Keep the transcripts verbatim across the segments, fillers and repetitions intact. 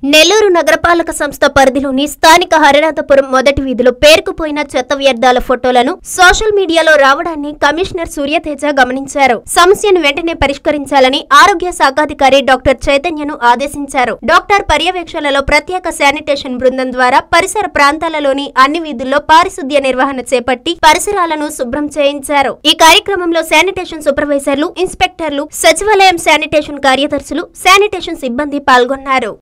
నెల్లూరు నగరపాలక సంస్థ పరిధిలోని స్థానిక హరినాథపురం మొదటి వీధిలో పేరుకుపోయిన చెత్త వ్యర్థాల ఫోటోలను సోషల్ మీడియాలో రావడాన్ని కమిషనర్ సూర్యతేజ గమనించారు. సమస్యను వెంటనే పరిష్కరించాలని ఆరోగ్య శాఖాధికారి డాక్టర్ చైతన్యను ఆదేశించారు. డాక్టర్ పర్యవేక్షణలో ప్రత్యేక శానిటేషన్ బృందం ద్వారా పరిసర ప్రాంతాలలోని అన్ని వీధుల్లో పారిశుద్ధ్య నిర్వహణ చేపట్టి పరిసరాలను శుభ్రం చేయించారు. ఈ కార్యక్రమంలో శానిటేషన్ సూపర్వైజర్లు, ఇన్స్పెక్టర్లు, సచివాలయం శానిటేషన్ కార్యదర్శులు, శానిటేషన్ సిబ్బంది పాల్గొన్నారు.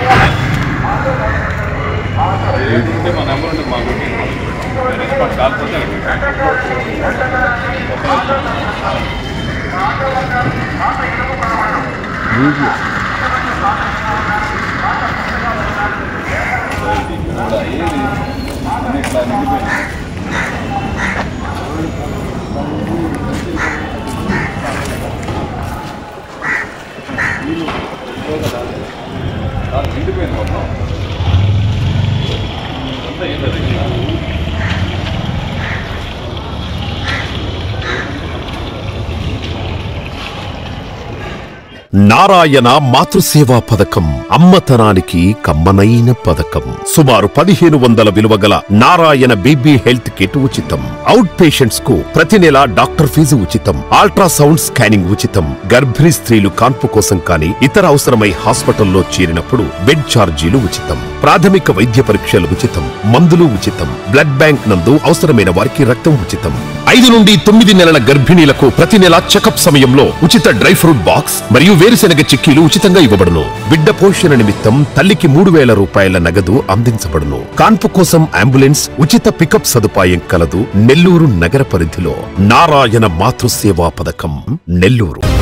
నారాయణ మాతృసేవా పథకం అమ్మతనానికి కమ్మనైన పథకం. సుమారు పదిహేను వందల విలువ గల నారాయణ బేబీ హెల్త్ కిట్ ఉచితం. అవుట్ పేషెంట్స్ కు ప్రతి నెల డాక్టర్ ఫీజు ఉచితం. అల్ట్రాసౌండ్ స్కానింగ్ ఉచితం. గర్భిణీ స్త్రీలు కాన్పు కోసం కానీ ఇతర అవసరమై హాస్పిటల్లో చేరినప్పుడు బెడ్ ఛార్జీలు ఉచితం. ప్రాథమిక వైద్య పరీక్షలు ఉచితం. మందులు ఉచితం. బ్లడ్ బ్యాంక్ నందు అవసరమైన వారికి రక్తం ఉచితం. ఐదు నుండి తొమ్మిది నెలల గర్భిణీలకు ప్రతి నెల చెకప్ సమయంలో ఉచిత డ్రై ఫ్రూట్ బాక్స్ మరియు వేరుశెనగ చిక్కీలు ఉచితంగా ఇవ్వబడును. బిడ్డ పోషణ నిమిత్తం తల్లికి మూడు వేల రూపాయల నగదు అందించబడును. కాన్పు కోసం అంబులెన్స్, ఉచిత పికప్ సదుపాయం కలదు. నెల్లూరు నగర పరిధిలో నారాయణ మాతృసేవా పథకం, నెల్లూరు.